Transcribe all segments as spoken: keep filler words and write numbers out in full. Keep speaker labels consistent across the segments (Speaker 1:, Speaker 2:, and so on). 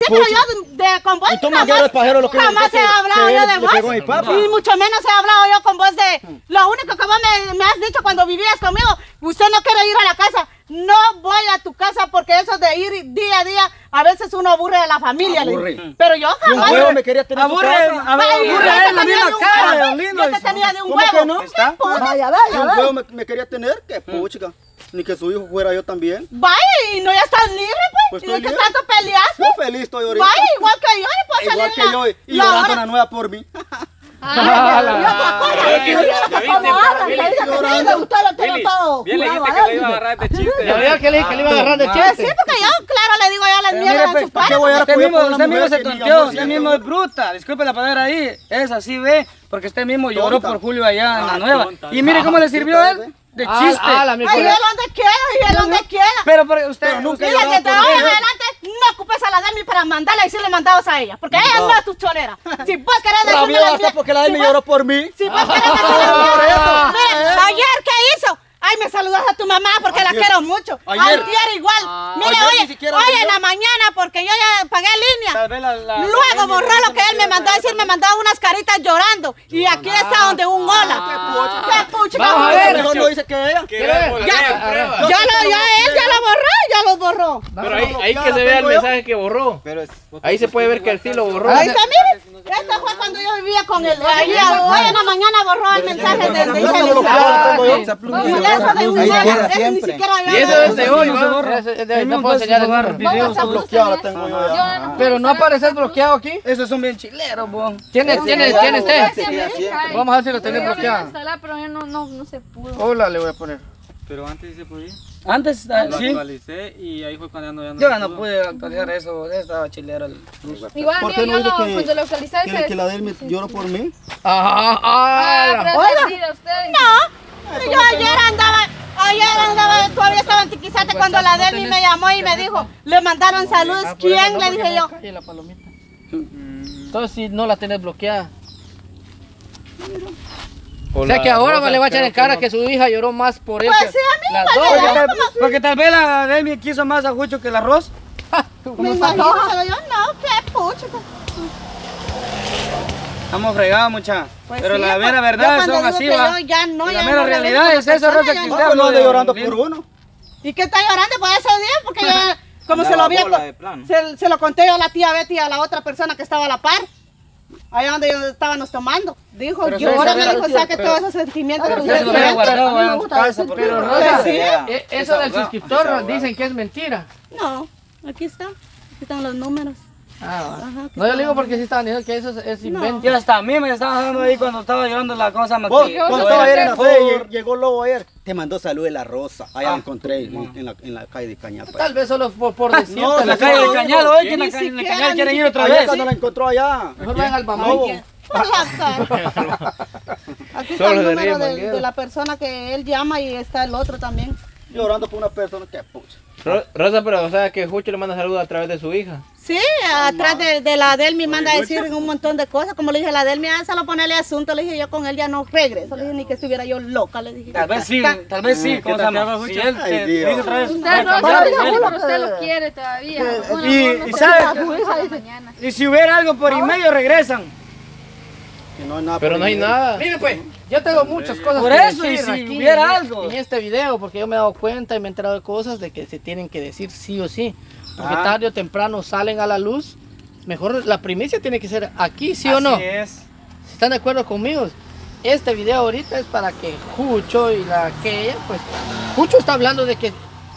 Speaker 1: pero yo de, de, con vos
Speaker 2: ¿Y tú manguero el pajero lo que
Speaker 1: jamás he hablado yo de vos. Y mucho menos he hablado yo con vos de... Lo único que vos me, me has dicho cuando vivías conmigo, usted no quiere ir a la casa. No voy a tu casa porque eso de ir día a día, a veces uno aburre de la familia.
Speaker 2: Aburre.
Speaker 1: Pero yo jamás...
Speaker 2: Un huevo me quería tener
Speaker 3: aburre,
Speaker 2: en tu casa.
Speaker 3: Aburre, aburre,
Speaker 1: Ay,
Speaker 3: es la misma cara, don Lindo.
Speaker 1: Yo te tenía de un
Speaker 2: ¿Cómo
Speaker 1: huevo.
Speaker 2: que no?
Speaker 3: ¿Está?
Speaker 4: Vaya,
Speaker 2: ¿Y
Speaker 4: vaya,
Speaker 2: un
Speaker 4: vaya.
Speaker 2: huevo me, me quería tener? ¿Qué puchica? Ni que su hijo fuera yo también.
Speaker 1: Vaya, y no ya estás libre, pues.
Speaker 2: Pues
Speaker 1: ¿Y de
Speaker 2: estoy
Speaker 1: qué
Speaker 2: libre.
Speaker 1: tanto peleas,
Speaker 2: Muy
Speaker 1: pues?
Speaker 2: feliz estoy ahorita.
Speaker 1: Vaya, igual que yo, y puedo
Speaker 2: Igual
Speaker 1: salir
Speaker 2: que
Speaker 1: la-
Speaker 2: yo, y
Speaker 1: la
Speaker 2: llorando
Speaker 1: hora-
Speaker 2: una nueva por mí.
Speaker 5: Bien le dijiste que le iba a agarrar de chiste.
Speaker 6: Ya veía que le dije que le iba a agarrar de
Speaker 1: Pues sí,
Speaker 6: chiste.
Speaker 1: porque yo, claro, le digo yo a las
Speaker 3: Pero
Speaker 1: mierdas
Speaker 3: mire,
Speaker 1: en
Speaker 3: pues,
Speaker 1: su
Speaker 2: ¿para qué
Speaker 1: cara.
Speaker 2: voy a
Speaker 3: Usted
Speaker 2: apoyar
Speaker 3: mismo,
Speaker 2: por una
Speaker 3: usted mismo
Speaker 2: mujer
Speaker 3: se
Speaker 2: que diga
Speaker 3: tonteó,
Speaker 2: amor
Speaker 3: usted
Speaker 2: ciego?
Speaker 3: mismo es bruta. Disculpe la palabra ahí. Es así, ve. Porque usted mismo lloró
Speaker 2: Tonta.
Speaker 3: por Julio allá en la
Speaker 5: Ah,
Speaker 3: nueva.
Speaker 5: tonta.
Speaker 3: Y mire cómo le sirvió a él de
Speaker 6: Ah,
Speaker 3: chiste.
Speaker 6: ah, la mi
Speaker 1: Ay, él
Speaker 6: colega.
Speaker 1: donde quiera, y él donde quiera.
Speaker 3: Pero pero usted,
Speaker 2: Pero nunca
Speaker 3: usted
Speaker 1: Dile
Speaker 2: lloraba
Speaker 1: que te
Speaker 2: por
Speaker 1: vaya
Speaker 2: él.
Speaker 1: adelante, no ocupes a la Demi para mandarla y decirle mandados a ella. Porque ella no es tu cholera. Si vos querés decirme
Speaker 2: Rabió
Speaker 1: las
Speaker 2: hasta
Speaker 1: mías-
Speaker 2: porque la de
Speaker 1: si
Speaker 2: me
Speaker 1: vos-
Speaker 2: lloró por mí.
Speaker 1: Si vos querés decirle las mías- Mira, ayer, ¿qué hizo? Ay, me saludas a tu mamá porque la
Speaker 2: Ayer.
Speaker 1: quiero mucho.
Speaker 2: Ayer.
Speaker 1: Antier igual. Mire,
Speaker 2: ayer ni
Speaker 1: oye,
Speaker 2: siquiera
Speaker 1: oye,
Speaker 2: me
Speaker 1: en
Speaker 2: dio.
Speaker 1: la mañana porque yo ya pagué línea.
Speaker 3: tal vez la, la,
Speaker 1: Luego
Speaker 3: la-
Speaker 1: borró lo que él me mandó a decir, me mandó unas caritas llorando. Y aquí está donde un hola. ¡Qué pucha!
Speaker 6: Vamos a
Speaker 1: qué
Speaker 6: ver.
Speaker 2: Mejor lo dice que ella.
Speaker 5: ¿Qué ver?
Speaker 1: Ya,
Speaker 5: prueba.
Speaker 1: ya lo, ya él ya lo borró, ya lo borró.
Speaker 6: Pero ahí, ahí que se vea el mensaje que borró.
Speaker 2: Pero es...
Speaker 6: Ahí se puede ver que él sí lo borró.
Speaker 1: Ahí está, mire. Esto fue cuando yo vivía con él. Ayer, hoy en la mañana borró el mensaje de de
Speaker 2: Yo
Speaker 1: ese
Speaker 2: no lo
Speaker 1: mensaje.
Speaker 2: puedo, tengo yo.
Speaker 1: Y eso de un
Speaker 2: Ahí
Speaker 1: hola,
Speaker 2: queda
Speaker 1: eso ni
Speaker 2: siempre.
Speaker 1: siquiera
Speaker 6: Y
Speaker 1: había-
Speaker 6: eso es de hoy,
Speaker 3: no se
Speaker 6: ¿va?
Speaker 3: borra.
Speaker 6: Ese- ese-
Speaker 3: Ahí
Speaker 6: No
Speaker 3: no
Speaker 6: puedo
Speaker 3: puedes
Speaker 6: enseñar el
Speaker 3: borrar
Speaker 6: número.
Speaker 3: videos.
Speaker 4: Vamos a
Speaker 2: bloqueada tengo yo ya.
Speaker 6: Pero no apareces bloqueado aquí.
Speaker 3: Esos son bien chileros, bo.
Speaker 6: ¿Tiene, tiene, tiene usted?
Speaker 2: siempre.
Speaker 6: Vamos a ver si lo tenés
Speaker 7: Yo iba a
Speaker 6: bloqueado.
Speaker 7: instalar, pero ya no, no, no se pudo.
Speaker 6: Hola, le voy a poner.
Speaker 5: Pero antes sí se podía.
Speaker 3: Antes, ah,
Speaker 5: Lo
Speaker 3: sí.
Speaker 5: actualicé y ahí fue cuando ya no, ya no
Speaker 3: Yo
Speaker 5: se
Speaker 3: ya no
Speaker 5: pudo.
Speaker 3: pude actualizar eso. Estaba chilero el luz.
Speaker 7: Igual,
Speaker 2: ¿Por
Speaker 7: yo,
Speaker 2: qué no
Speaker 7: yo
Speaker 2: dice
Speaker 7: lo,
Speaker 2: que-
Speaker 7: cuando lo actualicé,
Speaker 2: ¿Quiere
Speaker 7: se...
Speaker 2: que la de él me lloró por mí?
Speaker 6: Ah,
Speaker 7: Ah,
Speaker 6: ah,
Speaker 7: pero
Speaker 1: Oiga.
Speaker 7: perdida usted.
Speaker 1: No, yo ayer andaba, ayer andaba, todavía estaba en Tiquizate cuando la Delmi me llamó y me dijo, le mandaron saludos,
Speaker 6: Ah, por eso
Speaker 1: ¿quién?
Speaker 6: no,
Speaker 1: Le
Speaker 6: porque
Speaker 1: dije
Speaker 6: no
Speaker 1: yo.
Speaker 6: cae la palomita. Entonces si no la tenés bloqueada. O sea que ahora le va a echar en cara que su hija lloró más por él.
Speaker 1: Pues
Speaker 6: que
Speaker 1: sí, a mí
Speaker 6: las
Speaker 1: me
Speaker 6: dos.
Speaker 3: Porque
Speaker 1: vale.
Speaker 3: tal, porque tal vez la Demi quiso más a Jucho que el arroz.
Speaker 1: Me imagino, pero yo no, qué pucho.
Speaker 3: Estamos fregados, mucha.
Speaker 1: Pues
Speaker 3: Pero
Speaker 1: sí,
Speaker 3: la
Speaker 1: pues,
Speaker 3: mera
Speaker 1: yo
Speaker 3: verdad
Speaker 1: cuando
Speaker 3: son
Speaker 1: digo
Speaker 3: así,
Speaker 1: que
Speaker 3: va.
Speaker 1: yo ya no,
Speaker 3: Y
Speaker 1: ya
Speaker 3: la mera
Speaker 1: no regreso
Speaker 3: realidad
Speaker 1: con
Speaker 3: es
Speaker 1: la
Speaker 3: eso,
Speaker 1: persona,
Speaker 3: Rosa,
Speaker 1: ya
Speaker 3: que
Speaker 1: no.
Speaker 3: usted
Speaker 2: No,
Speaker 3: habló
Speaker 2: no ando
Speaker 3: de
Speaker 2: llorando
Speaker 3: don
Speaker 2: por
Speaker 3: Lindo.
Speaker 2: uno.
Speaker 1: ¿Y qué está llorando por esos días? Porque yo, como se
Speaker 5: Andaba
Speaker 1: lo vi,
Speaker 5: bola de plano.
Speaker 1: se, se lo conté yo a la tía Betty y a la otra persona que estaba a la par. Allá donde yo estábamos tomando. Dijo,
Speaker 3: Pero
Speaker 1: llora,
Speaker 3: ustedes
Speaker 1: me
Speaker 3: saben-
Speaker 1: dijo, saque
Speaker 3: pero-
Speaker 1: todos esos sentimientos que
Speaker 3: Pero
Speaker 1: usted
Speaker 3: usted se lo había
Speaker 1: siente.
Speaker 3: guardado allá en su casa. porque-
Speaker 6: Pero
Speaker 3: no
Speaker 6: Rosa,
Speaker 1: sí.
Speaker 6: eh, eso del suscriptor dicen que es mentira.
Speaker 1: No, aquí está. Aquí están los números.
Speaker 6: Ah,
Speaker 1: Ajá, aquí
Speaker 6: no, yo
Speaker 1: está.
Speaker 6: le digo porque sí estaban diciendo que eso es, es invento.
Speaker 3: Y hasta a mí me estaba dando ahí cuando estaba llorando la cosa.
Speaker 2: Vos,
Speaker 3: Maqui.
Speaker 2: cuando
Speaker 7: no
Speaker 2: estaba
Speaker 7: sé
Speaker 2: ayer en la
Speaker 7: por-
Speaker 2: fe, lleg- llegó Lobo ayer. Te mandó salud de la Rosa. Allá
Speaker 3: Ah.
Speaker 2: la encontré en, en la, en la calle de Cañapa.
Speaker 6: Tal vez solo por, por decir.
Speaker 2: No,
Speaker 3: En la
Speaker 2: no,
Speaker 3: calle del
Speaker 2: no,
Speaker 3: Cañal, hoy que en la
Speaker 1: Ni
Speaker 3: calle en la
Speaker 1: siquiera,
Speaker 3: Cañal
Speaker 1: ni
Speaker 3: quieren ir otra
Speaker 2: Ayer
Speaker 3: vez.
Speaker 2: cuando la encontró allá.
Speaker 6: Mejor vayan al
Speaker 2: Lobo.
Speaker 6: Bamay.
Speaker 1: Por la cara. Aquí está
Speaker 6: Solo
Speaker 1: el
Speaker 6: se
Speaker 1: número
Speaker 6: ríe,
Speaker 1: de,
Speaker 6: manguero.
Speaker 1: de la persona que él llama y está el otro también.
Speaker 2: Llorando por una persona que pucha.
Speaker 6: Ro- Rosa, pero o sea que Jucho le manda saludos a través de su hija.
Speaker 1: Sí, atrás de, de la Delmi manda a decir un montón de cosas. Como le dije a la Delmi, ah, solo ponerle asunto. Le dije yo con él ya no regreso. Le dije ni que estuviera yo loca. Le dije.
Speaker 3: Tal vez sí, tal vez sí. ¿Cómo se llama? Si él
Speaker 2: Ay,
Speaker 3: te
Speaker 2: Dios.
Speaker 3: dice otra vez.
Speaker 7: Usted,
Speaker 3: va a
Speaker 7: Rosa,
Speaker 3: cambiar,
Speaker 7: usted,
Speaker 3: él.
Speaker 7: pero usted lo quiere todavía. Bueno,
Speaker 3: y-
Speaker 7: no, no
Speaker 3: y
Speaker 7: se
Speaker 3: sabe-
Speaker 7: puede hasta mañana.
Speaker 3: Y si hubiera algo por en medio, regresan.
Speaker 2: Que no hay nada
Speaker 6: Pero
Speaker 2: por
Speaker 6: no hay
Speaker 2: ahí.
Speaker 6: nada. Miren pues, yo tengo muchas cosas
Speaker 3: Por
Speaker 6: que
Speaker 3: eso, y
Speaker 6: decir
Speaker 3: si
Speaker 6: aquí
Speaker 3: hubiera
Speaker 6: en,
Speaker 3: algo.
Speaker 6: en este video, porque yo me he dado cuenta y me he enterado de cosas de que se tienen que decir sí o sí. Porque
Speaker 3: Ah.
Speaker 6: tarde o temprano salen a la luz. Mejor la primicia tiene que ser aquí, sí o no.
Speaker 3: Así es.
Speaker 6: Si están de acuerdo conmigo, este video ahorita es para que Jucho y la aquella, pues Jucho está hablando de que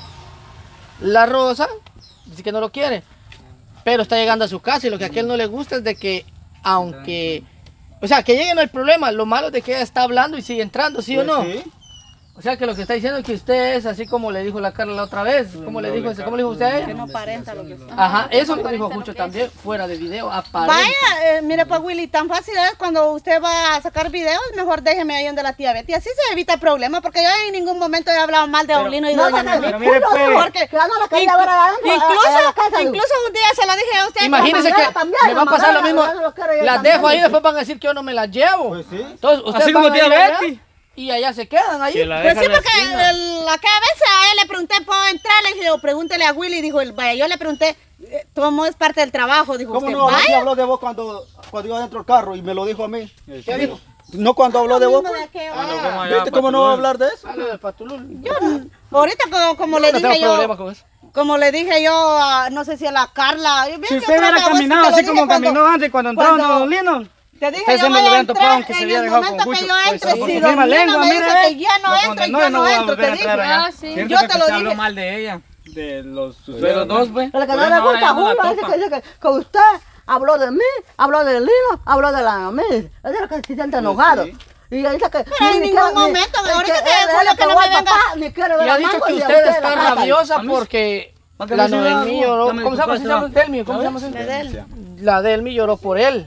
Speaker 6: la Rosa dice que no lo quiere, pero está llegando a su casa y lo que a aquel no le gusta es de que aunque, o sea, que llegue no hay problema, lo malo es de que ella está hablando y sigue entrando, ¿sí o
Speaker 2: Pues
Speaker 6: no?
Speaker 2: sí.
Speaker 6: O sea que lo que está diciendo es que usted es así como le dijo la Carla la otra vez, como le dijo, ¿cómo le dijo usted a
Speaker 1: Que
Speaker 6: ella?
Speaker 1: no aparenta lo que es.
Speaker 6: Ajá, eso
Speaker 7: No
Speaker 6: lo dijo
Speaker 7: aparenta lo
Speaker 6: Jucho
Speaker 7: que es.
Speaker 6: también, fuera de video, aparenta.
Speaker 1: Vaya, eh, mire pues Willy, tan fácil es cuando usted va a sacar videos, mejor déjeme ahí donde la tía Betty, así se evita el problema, porque yo en ningún momento he hablado mal de
Speaker 3: Pero-
Speaker 1: Paulino y
Speaker 4: No,
Speaker 1: doña
Speaker 4: porque-
Speaker 1: Nelly.
Speaker 3: Pero mire, pues.
Speaker 1: Porque
Speaker 4: Que van a la calle
Speaker 1: inclu-
Speaker 4: ahora adentro, a- a- a la
Speaker 1: incluso,
Speaker 4: casa,
Speaker 1: incluso un día se lo dije a usted.
Speaker 6: Imagínense
Speaker 4: la
Speaker 6: que
Speaker 4: manguera también,
Speaker 6: me va a
Speaker 4: la
Speaker 6: pasar lo
Speaker 4: manguera,
Speaker 6: mismo.
Speaker 4: la manguera, yo
Speaker 6: Las
Speaker 4: también.
Speaker 6: dejo ahí, después van a decir que yo no me las llevo.
Speaker 2: Pues sí.
Speaker 6: Entonces, ustedes
Speaker 3: Así como
Speaker 6: van a ir
Speaker 3: tía
Speaker 6: allá
Speaker 3: Betty.
Speaker 6: y allá se quedan ahí.
Speaker 3: Que la
Speaker 1: Pues
Speaker 3: deja
Speaker 1: sí,
Speaker 3: en la
Speaker 1: porque
Speaker 3: esquina.
Speaker 1: el- la que a veces a él le pregunté, ¿puedo entrar? Le dije, pregúntele a Willy. Dijo, él, vaya, yo le pregunté, eh, ¿cómo es parte del trabajo? Dijo,
Speaker 2: ¿Cómo
Speaker 1: usted,
Speaker 2: no? Así
Speaker 1: vaya.
Speaker 2: habló de vos cuando, cuando iba dentro del carro y me lo dijo a mí.
Speaker 6: ¿Qué dijo?
Speaker 2: No cuando habló de vos.
Speaker 1: Mismo
Speaker 2: pues.
Speaker 1: de aquello.
Speaker 5: Cuando
Speaker 1: Ah,
Speaker 5: fuimos allá
Speaker 2: ¿Viste
Speaker 5: a
Speaker 2: cómo no va a
Speaker 5: Patulul.
Speaker 2: hablar de eso?
Speaker 6: Habla de Patulul.
Speaker 1: yo, ahorita como, como le
Speaker 6: No
Speaker 1: dije
Speaker 6: tengo
Speaker 1: yo,
Speaker 6: problema con eso.
Speaker 1: como le dije yo, a- no sé si a la Carla. yo-
Speaker 3: Si
Speaker 1: yo
Speaker 3: usted
Speaker 1: creo
Speaker 3: hubiera
Speaker 1: que a vos sí
Speaker 3: caminado
Speaker 1: te lo
Speaker 3: así
Speaker 1: dije
Speaker 3: como
Speaker 1: cuando-
Speaker 3: caminó antes cuando entraron
Speaker 1: cuando-
Speaker 3: a los linos.
Speaker 1: Te dije,
Speaker 3: Usted
Speaker 1: yo
Speaker 3: siempre
Speaker 1: voy
Speaker 3: lo
Speaker 1: a
Speaker 3: habían topado,
Speaker 1: entrar
Speaker 3: aunque se
Speaker 1: en
Speaker 3: había
Speaker 1: el
Speaker 3: dejado
Speaker 1: momento
Speaker 3: con
Speaker 1: que
Speaker 3: Cucho.
Speaker 1: yo
Speaker 3: Pues,
Speaker 1: entre.
Speaker 3: por
Speaker 1: Si
Speaker 3: su
Speaker 1: Don
Speaker 3: misma
Speaker 1: Lino
Speaker 3: lengua,
Speaker 1: me
Speaker 3: mire,
Speaker 1: dice
Speaker 3: ve,
Speaker 1: que ya no
Speaker 3: lo
Speaker 1: entro,
Speaker 3: condenó
Speaker 1: yo
Speaker 3: y
Speaker 1: no
Speaker 3: no va a
Speaker 1: entro,
Speaker 3: volver
Speaker 1: te
Speaker 3: a entrar
Speaker 1: dije.
Speaker 3: allá.
Speaker 7: Ah, sí.
Speaker 5: Siempre
Speaker 1: Yo te
Speaker 5: porque
Speaker 1: lo
Speaker 5: usted habló
Speaker 1: dije.
Speaker 5: mal de ella. De los sus
Speaker 3: De
Speaker 5: suegros
Speaker 3: los dos, pues.
Speaker 4: Pero que
Speaker 5: Por
Speaker 4: no
Speaker 5: eso
Speaker 4: le
Speaker 5: ahora
Speaker 4: gusta
Speaker 5: ya no la
Speaker 4: Julio, dice
Speaker 5: topa.
Speaker 4: que, dice que, que usted habló de mí, habló del Lino, habló de la Miss. Es de lo que se siente enojado. Y ella dice que
Speaker 1: Pero en
Speaker 4: ni
Speaker 1: ningún
Speaker 4: quiere- ni-
Speaker 1: momento,
Speaker 4: ni
Speaker 1: ahorita
Speaker 4: que
Speaker 1: que
Speaker 4: él-
Speaker 1: Julio
Speaker 4: él
Speaker 1: que no
Speaker 4: pegó
Speaker 1: me
Speaker 4: al
Speaker 1: venga.
Speaker 4: papá, ni quiere ver
Speaker 6: Y ha
Speaker 4: a
Speaker 6: dicho
Speaker 4: Marcos,
Speaker 6: que
Speaker 4: y a
Speaker 6: usted está
Speaker 4: la tratan.
Speaker 6: rabiosa porque
Speaker 3: ¿Para qué
Speaker 6: la
Speaker 3: me dice
Speaker 6: Noemí
Speaker 3: algo?
Speaker 6: lloró.
Speaker 3: Dame
Speaker 6: ¿Cómo se llama?
Speaker 3: tu
Speaker 6: ¿Se llama
Speaker 3: puesto.
Speaker 6: Delmi? ¿Cómo se llama?
Speaker 1: De él.
Speaker 6: La Delmi lloró por él.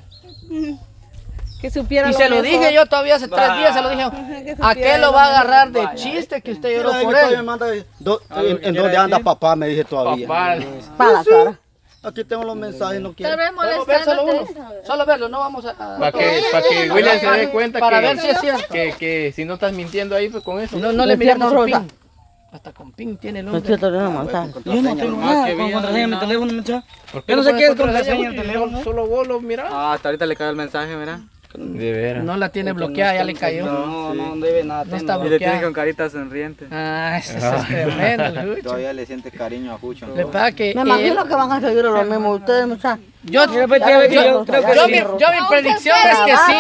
Speaker 1: Que supiera
Speaker 6: Y
Speaker 1: lo
Speaker 6: se lo
Speaker 1: mejor.
Speaker 6: dije yo todavía hace tres días, se lo dije. ¿A qué lo va a agarrar de chiste que usted lloró
Speaker 2: Mira,
Speaker 6: por
Speaker 2: que todavía me
Speaker 6: él?
Speaker 2: manda, do-
Speaker 5: Algo
Speaker 2: en,
Speaker 5: que
Speaker 2: en
Speaker 5: quiera
Speaker 2: dónde anda
Speaker 5: decir.
Speaker 2: papá, me dice todavía.
Speaker 5: Papá.
Speaker 4: Para, cara.
Speaker 2: Aquí tengo los mensajes, no
Speaker 7: Tal
Speaker 2: quiero.
Speaker 7: vez
Speaker 6: Podemos ver solo uno.
Speaker 7: molestándote.
Speaker 6: Solo verlo, no vamos a...
Speaker 8: Para que, para que William se dé cuenta
Speaker 6: Para
Speaker 8: que,
Speaker 6: ver si es cierto.
Speaker 8: que, que si no estás mintiendo ahí, pues con eso.
Speaker 6: No, no le
Speaker 4: Es
Speaker 6: miramos
Speaker 4: cierto,
Speaker 6: su
Speaker 4: Rosa.
Speaker 6: pin. Hasta con pin tiene el
Speaker 4: No es
Speaker 6: hombre.
Speaker 4: cierto, no, mamá.
Speaker 3: Yo no tengo
Speaker 5: Más
Speaker 3: nada
Speaker 5: que
Speaker 3: con
Speaker 5: bien,
Speaker 3: contraseña en mi
Speaker 5: nada.
Speaker 3: teléfono, muchacho.
Speaker 8: ¿Por
Speaker 3: Yo no
Speaker 8: le
Speaker 3: sé qué es
Speaker 8: pones
Speaker 3: contraseña en el
Speaker 8: Julio?
Speaker 3: teléfono.
Speaker 8: Solo vos lo mirás.
Speaker 5: Ah, hasta ahorita le cayó el mensaje, mira.
Speaker 8: De veras.
Speaker 6: No la tiene bloqueada, ya le cayó.
Speaker 3: No, no debe nada.
Speaker 6: No está
Speaker 5: Y le tiene
Speaker 6: bloqueada.
Speaker 5: con carita sonriente.
Speaker 6: Ah, eso es tremendo, Lucho.
Speaker 2: Todavía le siente cariño a Jucho.
Speaker 6: Le pasa que
Speaker 4: Me
Speaker 6: él-
Speaker 4: imagino que van a seguir lo mismo ustedes, muchachos.
Speaker 6: yo,
Speaker 3: Mira, pues, ya ve que yo creo que
Speaker 6: yo,
Speaker 3: sí.
Speaker 6: mi, yo mi predicción es que sí.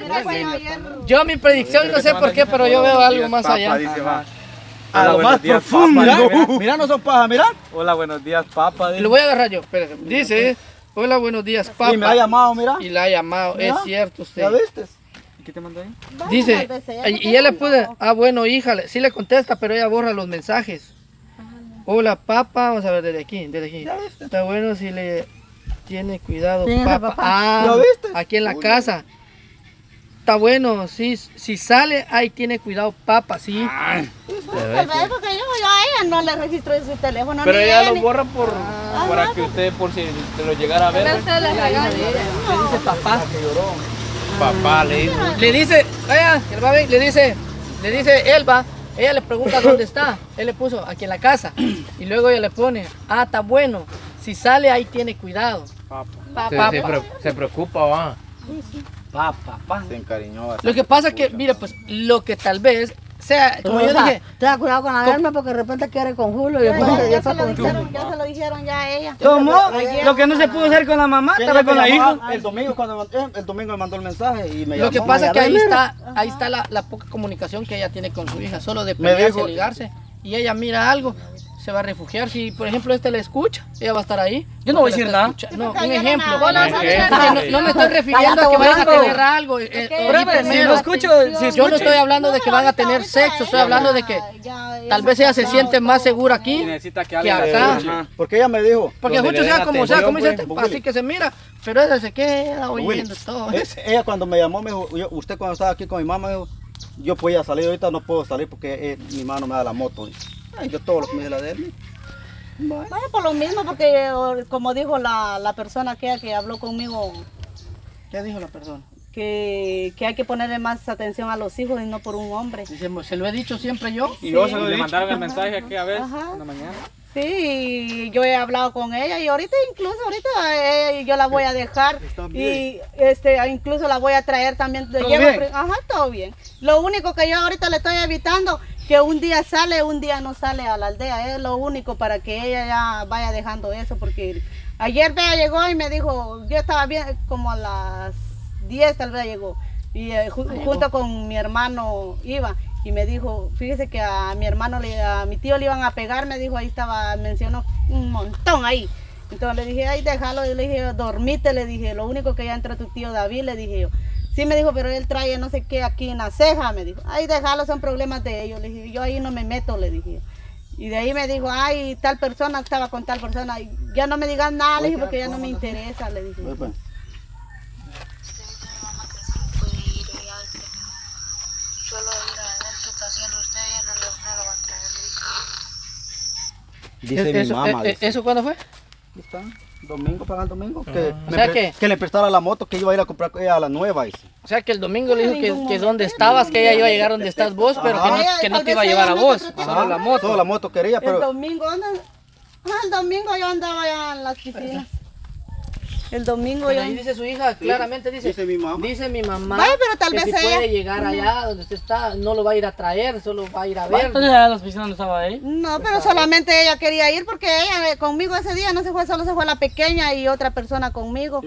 Speaker 6: Yo mi predicción no sé por qué, pero yo veo algo más allá.
Speaker 5: Dice, va.
Speaker 2: A
Speaker 5: Hola,
Speaker 2: lo
Speaker 5: buenos
Speaker 2: más
Speaker 5: días,
Speaker 2: profundo.
Speaker 5: papá,
Speaker 2: Mira,
Speaker 5: mira.
Speaker 2: mira, no son pajas, mira.
Speaker 5: Hola, buenos días, papá.
Speaker 6: Lo voy a agarrar yo, espérate. Dice, hola, buenos días,
Speaker 2: Y me ha
Speaker 6: papá.
Speaker 2: llamado, mira.
Speaker 6: Y la ha llamado, es
Speaker 2: Mira.
Speaker 6: cierto usted.
Speaker 2: ¿Ya viste?
Speaker 5: ¿Qué te mandó ahí?
Speaker 6: Dice, y y ella le pude, ah bueno, hija, le- sí le contesta, pero ella borra los mensajes. Hola, papá, vamos a ver desde aquí, desde aquí. Está bueno si le tiene cuidado,
Speaker 4: ¿Quién es el
Speaker 6: papá.
Speaker 4: papá?
Speaker 6: Ah,
Speaker 2: ¿Ya viste?
Speaker 6: aquí en la casa. Está bueno, sí, si sale, ahí tiene cuidado, papá, sí.
Speaker 1: Tal vez porque yo, yo a ella no le registro su teléfono.
Speaker 8: Pero
Speaker 1: ni
Speaker 8: ella
Speaker 1: ella,
Speaker 8: lo
Speaker 1: ni-
Speaker 8: borra por, para que usted, por si te lo llegara a
Speaker 7: Tal
Speaker 8: ver.
Speaker 7: vez se les regale.
Speaker 6: Le dice papá.
Speaker 8: Papá le dice.
Speaker 6: Le dice, vaya, el babe, le dice, le dice Elba, ella le pregunta dónde está. Él le puso aquí en la casa. Y luego ella le pone, ah, está bueno. Si sale ahí tiene cuidado.
Speaker 8: Se,
Speaker 6: Papá.
Speaker 8: se pre- se preocupa, va.
Speaker 3: Papá, papá.
Speaker 2: Se encariñó
Speaker 6: Lo que pasa es que, mira, pues lo que tal vez sea, como yo
Speaker 4: Rosa,
Speaker 6: dije,
Speaker 4: ten cuidado con la Elma porque de repente quiere con Julio y
Speaker 1: Ya,
Speaker 4: después,
Speaker 1: ya,
Speaker 4: y
Speaker 1: ya se
Speaker 4: después
Speaker 1: lo
Speaker 4: con usted.
Speaker 1: dijeron, ya se lo dijeron ya a ella.
Speaker 3: ¿Cómo?
Speaker 1: Ayer.
Speaker 3: Lo que no se pudo hacer con la mamá, estaba con la hija.
Speaker 2: El domingo cuando me mandó- el domingo me mandó el mensaje y me
Speaker 6: lo
Speaker 2: llamó.
Speaker 6: que pasa es que
Speaker 4: a ver,
Speaker 6: ahí
Speaker 4: mira.
Speaker 6: está, ahí está la, la poca comunicación que ella tiene con su hija, solo de
Speaker 2: Me
Speaker 6: pelearse,
Speaker 2: dijo-
Speaker 6: ligarse, y ella mira algo, se va a refugiar. Si, por ejemplo, este le escucha, ella va a estar ahí.
Speaker 3: Yo no voy a
Speaker 6: porque
Speaker 3: decir
Speaker 6: la está
Speaker 3: nada.
Speaker 6: escuchando. No,
Speaker 1: porque
Speaker 6: un
Speaker 1: ayer
Speaker 6: ejemplo.
Speaker 1: una-
Speaker 7: Bueno,
Speaker 8: Ok.
Speaker 7: no,
Speaker 6: Porque no, no me estoy refiriendo a que
Speaker 4: Cállate,
Speaker 6: vayan a
Speaker 4: Blanco.
Speaker 6: tener algo. eh, eh,
Speaker 1: Ahora,
Speaker 6: ahorita
Speaker 3: Si
Speaker 6: menos.
Speaker 3: no escucho, si
Speaker 6: Yo no
Speaker 3: escucho.
Speaker 6: estoy hablando de que van a
Speaker 1: ahorita-
Speaker 6: tener
Speaker 1: ahorita
Speaker 6: sexo, estoy
Speaker 1: ella
Speaker 6: hablando de
Speaker 1: ya-
Speaker 6: que
Speaker 1: ya- ya
Speaker 6: tal vez ella se
Speaker 1: pasado
Speaker 6: siente más
Speaker 1: todo.
Speaker 6: segura
Speaker 5: Y
Speaker 6: aquí
Speaker 5: necesita que
Speaker 6: que
Speaker 5: alguien la
Speaker 6: acá.
Speaker 5: escuche.
Speaker 2: Ajá. Porque ella me dijo,
Speaker 6: Porque
Speaker 8: Donde
Speaker 6: muchos
Speaker 8: le
Speaker 6: sea
Speaker 8: den
Speaker 6: como sea,
Speaker 8: atención,
Speaker 6: como dice
Speaker 8: pues,
Speaker 6: este, así que se mira, pero ella se queda
Speaker 2: Willy,
Speaker 6: oyendo todo.
Speaker 2: es- ella cuando me llamó me dijo, yo- usted cuando estaba aquí con mi mamá me dijo, yo podía salir, ahorita no puedo salir porque eh, mi mamá no me da la moto. Ay, yo todo lo que me dice la de él.
Speaker 1: Vaya por lo mismo, porque eh, como dijo la, la persona que, que habló conmigo,
Speaker 6: ¿Qué dijo la persona?
Speaker 1: que, que hay que ponerle más atención a los hijos y no por un hombre.
Speaker 6: Dice, se lo he dicho siempre yo.
Speaker 5: Y yo se lo le mandaron el mensaje aquí a ver
Speaker 1: Ajá.
Speaker 5: en la mañana.
Speaker 1: Sí, y yo he hablado con ella y ahorita incluso ahorita eh, yo la voy a dejar y este incluso la voy a traer también.
Speaker 3: ¿Todo
Speaker 1: Llevo
Speaker 3: bien?
Speaker 1: pri- Ajá, todo bien. Lo único que yo ahorita le estoy evitando que un día sale, un día no sale a la aldea, es lo único para que ella ya vaya dejando eso, porque ayer Bea llegó y me dijo, yo estaba bien como a las diez tal vez llegó y eh, ju- junto con mi hermano iba. Y me dijo, fíjese que a mi hermano, le, a mi tío le iban a pegar, me dijo, ahí estaba, mencionó un montón ahí. Entonces le dije, ay, déjalo, y le dije, dormite, le dije, lo único que ya entra tu tío David, le dije yo. Sí, me dijo, pero él trae no sé qué aquí en la ceja, me dijo. Ay, déjalo, son problemas de ellos, le dije, yo ahí no me meto, le dije yo. Y de ahí me dijo, ay, tal persona estaba con tal persona, y ya no me digas nada, le dije, porque ya no me interesa, le dije.
Speaker 2: Oye, pues,
Speaker 9: Solo ir a ver qué está haciendo usted, ya no, lo- no lo va a traer.
Speaker 2: dice mi
Speaker 6: eso,
Speaker 2: mamá.
Speaker 6: eh, eh,
Speaker 2: dice.
Speaker 6: ¿Eso cuándo fue?
Speaker 2: Aquí está, domingo para el domingo. Que,
Speaker 6: O
Speaker 2: me
Speaker 6: sea
Speaker 2: pre-
Speaker 6: que-
Speaker 2: que le prestara la moto que iba a ir a comprar ella a la nueva. Dice.
Speaker 6: O sea que el domingo le dijo que, que donde estabas, que ella iba a llegar donde estás vos, pero que no, que no te iba a llevar a vos, solo la moto.
Speaker 2: Solo la moto quería,
Speaker 1: El
Speaker 2: pero...
Speaker 1: domingo, anda- ah, el domingo yo andaba allá en las piscinas. El domingo
Speaker 6: Pero
Speaker 1: yo...
Speaker 6: ahí dice su hija, claramente dice,
Speaker 2: Dice mi mamá.
Speaker 6: dice mi mamá
Speaker 1: Vaya, pero tal
Speaker 6: que
Speaker 1: vez
Speaker 6: si
Speaker 1: ella-
Speaker 6: puede llegar allá donde usted está, no lo va a ir a traer, solo va a ir a ver.
Speaker 3: Entonces a las piscinas no estaba ahí.
Speaker 1: No, pero solamente ella quería ir porque ella eh, conmigo ese día no se fue, solo se fue la pequeña y otra persona conmigo.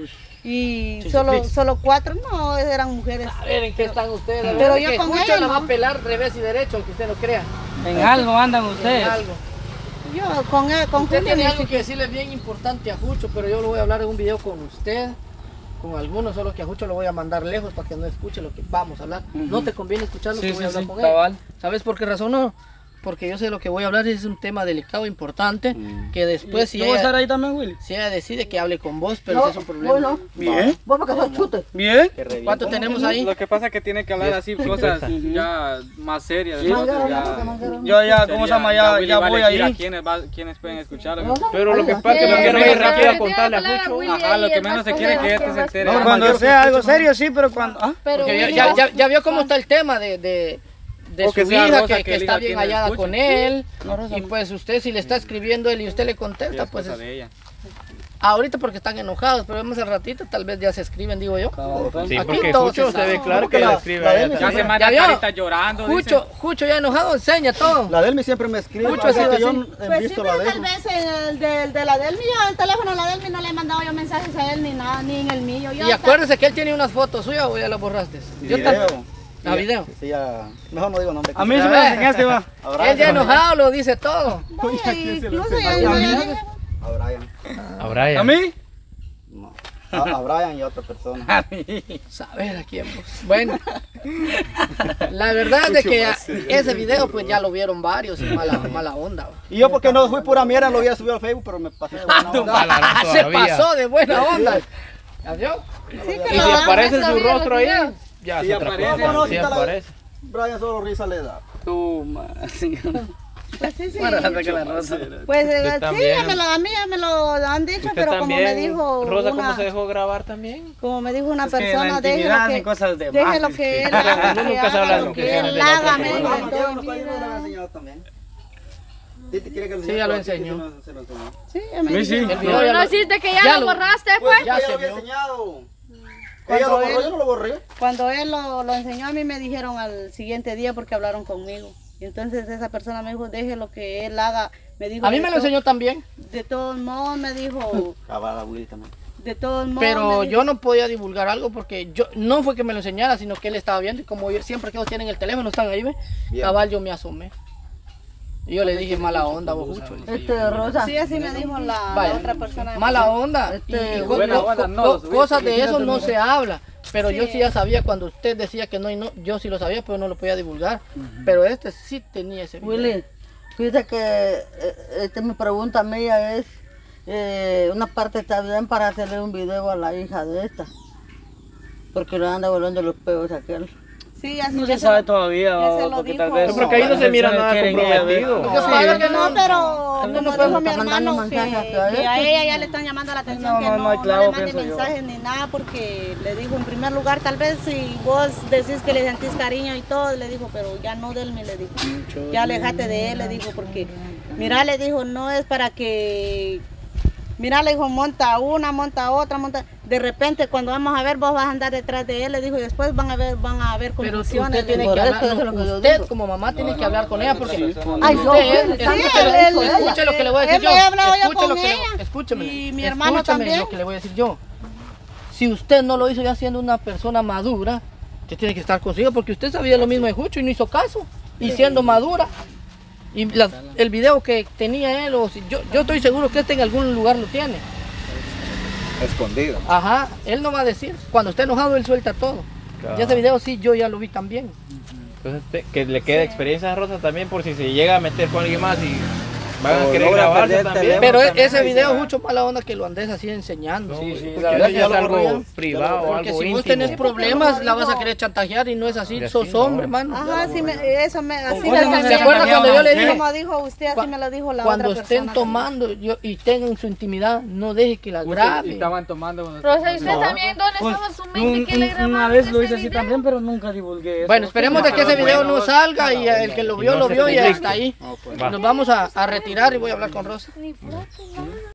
Speaker 1: Y solo, solo cuatro, no, eran mujeres.
Speaker 6: A ver en qué están ustedes. La
Speaker 1: Pero
Speaker 6: verdad
Speaker 1: yo
Speaker 6: que
Speaker 1: con
Speaker 6: Jucho
Speaker 1: ella
Speaker 6: la va a
Speaker 1: no.
Speaker 6: pelar revés y derecho, aunque usted no crea.
Speaker 3: En algo andan
Speaker 6: En
Speaker 3: ustedes.
Speaker 6: algo.
Speaker 1: Yo con él, con
Speaker 6: Usted
Speaker 1: Julio
Speaker 6: tiene
Speaker 1: ni
Speaker 6: algo que decirle bien importante a Jucho, pero yo lo voy a hablar en un video con usted, con algunos, solo que a Jucho lo voy a mandar lejos para que no escuche lo que vamos a hablar. No te conviene escuchar lo
Speaker 3: Sí,
Speaker 6: que voy a
Speaker 3: sí,
Speaker 6: hablar
Speaker 3: sí,
Speaker 6: con
Speaker 3: cabal.
Speaker 6: él. ¿Sabes por qué razón no? Porque yo sé lo que voy a hablar es un tema delicado, importante, que después si
Speaker 3: ¿Yo voy a estar
Speaker 6: ella,
Speaker 3: ahí también, Willy?
Speaker 6: si ella decide que hable con vos, pero
Speaker 4: No,
Speaker 6: ese es un problema.
Speaker 4: bueno,
Speaker 3: Bien.
Speaker 4: vos porque sos chute.
Speaker 3: Bien.
Speaker 6: ¿Cuánto tenemos ahí?
Speaker 5: Lo que pasa es que tiene que hablar así cosas ya más serias. entonces ya-
Speaker 3: Yo ya, ¿cómo se llama? Ya,
Speaker 5: Willy
Speaker 3: ya
Speaker 5: va a
Speaker 3: voy
Speaker 5: elegir
Speaker 3: ahí.
Speaker 5: a quienes, va- quienes pueden escucharlo.
Speaker 8: Pero lo que
Speaker 4: Ay,
Speaker 8: pasa es que lo
Speaker 7: Eh,
Speaker 8: que no
Speaker 7: pero
Speaker 8: quiera
Speaker 7: tiene
Speaker 8: contarle a
Speaker 7: que hablar
Speaker 8: Jucho.
Speaker 7: Willy
Speaker 5: Ajá,
Speaker 7: ahí,
Speaker 5: lo que
Speaker 7: él va a
Speaker 5: menos se quiere
Speaker 7: escoger
Speaker 5: que
Speaker 7: a
Speaker 5: este
Speaker 7: quién
Speaker 5: se
Speaker 7: va a
Speaker 5: entere.
Speaker 3: No,
Speaker 7: escoger.
Speaker 3: cuando sea algo serio, sí, pero cuando... ¿ah?
Speaker 7: Pero
Speaker 6: Porque ya,
Speaker 7: Willy-
Speaker 6: ya, ya, ya vio cómo está el tema de, de, de
Speaker 5: O
Speaker 6: su
Speaker 5: que sea
Speaker 6: hija,
Speaker 5: Rosa
Speaker 6: que,
Speaker 5: que
Speaker 6: que
Speaker 5: elija
Speaker 6: está bien
Speaker 5: quién
Speaker 6: hallada
Speaker 5: escucha.
Speaker 6: con él.
Speaker 3: No, Rosa,
Speaker 6: Y
Speaker 3: no.
Speaker 6: pues usted si le está escribiendo él y usted le contesta,
Speaker 5: Es
Speaker 6: pues
Speaker 5: cosa
Speaker 6: es-
Speaker 5: de ella.
Speaker 6: ahorita porque están enojados, pero vemos al ratito, tal vez ya se escriben, digo yo.
Speaker 8: Sí,
Speaker 6: Aquí
Speaker 8: porque
Speaker 6: todo
Speaker 8: Jucho
Speaker 6: se
Speaker 8: se
Speaker 6: sabe.
Speaker 8: ve claro
Speaker 2: Porque
Speaker 8: que
Speaker 2: la-
Speaker 8: le escribe
Speaker 2: la
Speaker 8: a
Speaker 2: de
Speaker 8: ella
Speaker 2: él
Speaker 5: Ya
Speaker 8: también.
Speaker 5: se manda
Speaker 6: ¿Ya vio?
Speaker 5: carita llorando. dice.
Speaker 6: Jucho, Jucho ya enojado, enseña todo.
Speaker 2: La Delmi siempre me escribe.
Speaker 6: Mucho
Speaker 2: cada
Speaker 6: ha sido
Speaker 2: vez que yo
Speaker 6: así.
Speaker 2: he
Speaker 1: Pues sí,
Speaker 2: visto
Speaker 1: pero
Speaker 2: la
Speaker 1: tal
Speaker 2: Delmi.
Speaker 1: vez en el de, de la Delmi, yo el teléfono de la Delmi no le he mandado yo mensajes a él ni nada, ni en el mío. Yo
Speaker 6: Y
Speaker 1: hasta-
Speaker 6: acuérdese que él tiene unas fotos suyas o ya las borraste. Yo
Speaker 2: Video.
Speaker 6: también. A video.
Speaker 2: Sí, ya. Mejor no digo nombre.
Speaker 3: A mí sí me lo enseñaste, va.
Speaker 2: A
Speaker 6: Él ya
Speaker 2: Brian.
Speaker 6: enojado lo dice todo.
Speaker 1: Vaya, incluso
Speaker 2: A
Speaker 1: ya,
Speaker 2: Brian.
Speaker 1: ya- ya dije,
Speaker 2: A Brian.
Speaker 8: A Brian.
Speaker 3: ¿A mí?
Speaker 2: No. A, a Brian y a otra persona.
Speaker 3: A mí.
Speaker 6: Saber a quién vos. Bueno, la verdad es de que ese video pues ya lo vieron varios y mala, mala onda. va.
Speaker 2: Y yo porque no fui pura mierda lo había subido al Facebook, pero me pasé de buena onda.
Speaker 6: Ah, se
Speaker 8: todavía.
Speaker 6: pasó de buena onda. ¿Ya vio?
Speaker 7: Sí,
Speaker 8: Y
Speaker 7: que
Speaker 8: si
Speaker 7: lo
Speaker 8: aparece
Speaker 7: hagas,
Speaker 8: su
Speaker 7: sabía
Speaker 8: rostro
Speaker 7: los
Speaker 8: ahí,
Speaker 7: videos.
Speaker 8: ya
Speaker 5: Sí
Speaker 8: es otra
Speaker 5: aparece.
Speaker 8: cosa.
Speaker 2: No, no,
Speaker 8: Sí
Speaker 2: sí está la-
Speaker 8: aparece.
Speaker 2: Brian solo risa le da.
Speaker 3: Tú, man.
Speaker 1: pues sí, sí.
Speaker 3: Más rata que la rosa.
Speaker 1: Pues eh,
Speaker 8: Usted
Speaker 1: sí,
Speaker 8: también.
Speaker 1: ya me lo, a mí ya me lo han dicho,
Speaker 8: Usted
Speaker 1: pero como me
Speaker 8: también,
Speaker 1: dijo
Speaker 8: Rosa, ¿cómo
Speaker 1: una,
Speaker 8: se dejó grabar también?
Speaker 1: como me dijo una
Speaker 3: Es que en la
Speaker 1: persona, déjelo
Speaker 3: intimidad
Speaker 1: que,
Speaker 3: hacen cosas de
Speaker 1: déjelo
Speaker 3: más,
Speaker 1: que
Speaker 3: es
Speaker 1: él
Speaker 3: que-
Speaker 1: haga,
Speaker 8: Uno
Speaker 1: que
Speaker 8: nunca sabe
Speaker 1: haga
Speaker 8: las
Speaker 1: lo que
Speaker 8: confesiones
Speaker 1: él
Speaker 8: de la
Speaker 1: haga,
Speaker 8: otra
Speaker 1: me dijo,
Speaker 8: persona.
Speaker 2: Mamá,
Speaker 1: entonces,
Speaker 2: Diego nos está ayudando, le
Speaker 1: mira.
Speaker 2: ha enseñado también. Titi quiere que lo
Speaker 6: Sí, ya lo
Speaker 2: enseñe,
Speaker 6: enseñó.
Speaker 2: sí, no, se lo enseñó.
Speaker 1: Sí, ya me
Speaker 3: A mí sí.
Speaker 1: dijo.
Speaker 6: El video
Speaker 7: No,
Speaker 6: ya
Speaker 7: no
Speaker 6: lo-
Speaker 7: hiciste que ya,
Speaker 6: ya
Speaker 7: lo
Speaker 6: lo-
Speaker 7: borraste,
Speaker 2: Pues
Speaker 7: pues.
Speaker 6: ya
Speaker 2: ya
Speaker 6: se
Speaker 2: lo había
Speaker 6: vio.
Speaker 2: enseñado.
Speaker 1: Cuando
Speaker 2: Ella lo borró,
Speaker 1: él-
Speaker 2: yo no lo borré.
Speaker 1: Cuando él lo, lo enseñó a mí me dijeron al siguiente día porque hablaron conmigo. Y entonces esa persona me dijo, deje lo que él haga. Me dijo,
Speaker 6: A mí
Speaker 1: de
Speaker 6: me lo
Speaker 1: to-
Speaker 6: enseñó también,
Speaker 1: De todos modos me dijo,
Speaker 2: Cabala Willy también.
Speaker 1: de todos modos
Speaker 6: pero
Speaker 1: me dijo,
Speaker 6: yo no podía divulgar algo porque yo no fue que me lo enseñara, sino que él estaba viendo y como yo- siempre que ellos tienen el teléfono están ahí, ¿ve?
Speaker 2: Bien.
Speaker 6: Cabal, yo me asomé. Y yo le dije, mala onda, vos, Jucho.
Speaker 4: Este, Rosa.
Speaker 1: Sí, así me dijo la, la
Speaker 6: Vaya,
Speaker 1: otra persona.
Speaker 6: mala onda.
Speaker 4: Este,
Speaker 6: Y co-
Speaker 5: buena
Speaker 6: co-
Speaker 5: onda,
Speaker 6: co-
Speaker 5: no,
Speaker 6: co-
Speaker 5: subí,
Speaker 6: cosas de
Speaker 5: subí,
Speaker 6: eso
Speaker 5: no,
Speaker 6: no
Speaker 5: no.
Speaker 6: se habla. Pero yo
Speaker 1: Sí.
Speaker 6: sí ya sabía cuando usted decía que no y no, yo sí lo sabía, pero no lo podía divulgar. Pero este sí tenía ese video.
Speaker 4: Willy, fíjate que eh, este, mi pregunta mía es, eh, una parte está bien para hacerle un video a la hija de esta, porque le anda volando los peos a aquel.
Speaker 1: Sí, así
Speaker 3: No
Speaker 1: ya
Speaker 3: se sabe
Speaker 1: lo-
Speaker 3: todavía,
Speaker 1: ya se
Speaker 3: o
Speaker 1: lo
Speaker 3: porque
Speaker 1: dijo.
Speaker 3: tal vez...
Speaker 8: No, porque ahí no se mira nada
Speaker 3: quieren
Speaker 8: comprometido.
Speaker 3: ella,
Speaker 6: Lo que pasa es que
Speaker 1: No,
Speaker 6: no,
Speaker 1: pero
Speaker 4: no
Speaker 1: como
Speaker 4: me
Speaker 1: dijo
Speaker 4: puedes
Speaker 1: mi
Speaker 4: estar mandando
Speaker 1: hermano que,
Speaker 4: mensajes a
Speaker 1: que a
Speaker 4: este.
Speaker 1: ella ya le están llamando la atención
Speaker 3: No,
Speaker 1: que
Speaker 3: no,
Speaker 1: no,
Speaker 3: no hay
Speaker 1: no
Speaker 3: clavo,
Speaker 1: le mande
Speaker 3: pienso yo.
Speaker 1: mensajes ni nada porque le dijo en primer lugar tal vez si vos decís que le sentís cariño y todo, le dijo, pero ya no de él, me le dijo, ya alejate de él, le dijo, porque mira, le dijo, no es para que, mira, le dijo, monta una, monta otra, monta, de repente cuando vamos a ver vos vas a andar detrás de él, le dijo, y después van a ver, van a haber
Speaker 6: Pero
Speaker 1: confusiones.
Speaker 6: usted tiene
Speaker 4: Por
Speaker 6: que
Speaker 4: eso,
Speaker 6: hablar,
Speaker 4: eso es
Speaker 6: no,
Speaker 4: lo que yo
Speaker 6: usted
Speaker 4: digo.
Speaker 6: como mamá tiene que hablar con ella porque
Speaker 4: Ay, yo,
Speaker 6: usted,
Speaker 4: Willy,
Speaker 6: escuche,
Speaker 1: Sí, él- él-
Speaker 6: escuche lo que le voy a decir
Speaker 1: él
Speaker 6: yo.
Speaker 1: me ha hablado ya
Speaker 6: Escuche lo
Speaker 1: con
Speaker 6: que le-
Speaker 1: ella,
Speaker 6: escúcheme,
Speaker 1: y mi hermano
Speaker 6: escúcheme
Speaker 1: también.
Speaker 6: lo que le voy a decir yo. Si usted no lo hizo ya siendo una persona madura, usted tiene que estar consigo porque usted sabía lo mismo de Jucho y no hizo caso. Y siendo madura. Y las- el video que tenía él, o si, yo, yo estoy seguro que este en algún lugar lo tiene.
Speaker 2: Escondido.
Speaker 6: Ajá, él no va a decir. Cuando esté enojado, él suelta todo.
Speaker 8: Claro.
Speaker 6: Y ese video sí, yo ya lo vi también.
Speaker 8: Entonces, te- que le quede experiencia a Rosa también por si se llega a meter con alguien más y Van a
Speaker 2: O
Speaker 8: querer
Speaker 2: no voy a
Speaker 8: grabarse
Speaker 2: perder
Speaker 8: también.
Speaker 2: teléfono
Speaker 6: Pero
Speaker 2: también,
Speaker 6: ese
Speaker 2: o
Speaker 6: video,
Speaker 2: sea.
Speaker 6: mucho mala onda que lo andes así enseñando.
Speaker 8: Sí, sí,
Speaker 6: Porque
Speaker 8: la verdad que
Speaker 2: ya
Speaker 8: es
Speaker 2: lo
Speaker 8: algo
Speaker 2: borré.
Speaker 8: privado,
Speaker 6: Porque
Speaker 8: algo
Speaker 6: si vos
Speaker 8: íntimo.
Speaker 6: tenés problemas, la vas a querer chantajear y no es así.
Speaker 8: Y así
Speaker 6: Sos
Speaker 8: no.
Speaker 6: hombre, hermano.
Speaker 1: Ajá, sí, me, eso me, así
Speaker 3: cosas
Speaker 1: me
Speaker 3: no se
Speaker 6: ¿Se acuerda cuando yo le dije?
Speaker 1: Como dijo usted, así
Speaker 6: Cu-
Speaker 1: me lo dijo la
Speaker 6: Cuando
Speaker 1: otra
Speaker 6: estén
Speaker 1: persona.
Speaker 6: tomando yo- y tengan su intimidad, no deje que la
Speaker 5: Usted-
Speaker 6: graben.
Speaker 5: Estaban tomando cuando-
Speaker 7: Rosa, ¿y usted
Speaker 5: No.
Speaker 7: también dónde
Speaker 3: Pues,
Speaker 7: estaba su
Speaker 3: un-
Speaker 7: mente que le
Speaker 3: un-
Speaker 7: grabaron
Speaker 3: una vez lo
Speaker 7: ese
Speaker 3: hice así
Speaker 7: video?
Speaker 3: también, pero nunca divulgué eso.
Speaker 6: Bueno, esperemos de que ese
Speaker 5: Pero
Speaker 6: video
Speaker 5: bueno,
Speaker 6: no salga y el que lo
Speaker 8: y
Speaker 6: vio,
Speaker 8: no
Speaker 6: lo
Speaker 8: se
Speaker 6: vio y
Speaker 8: publique.
Speaker 6: hasta ahí.
Speaker 2: No, pues.
Speaker 8: Va.
Speaker 6: Nos vamos a, a retirar y voy a hablar con Rosa.
Speaker 7: Ni foto, nada.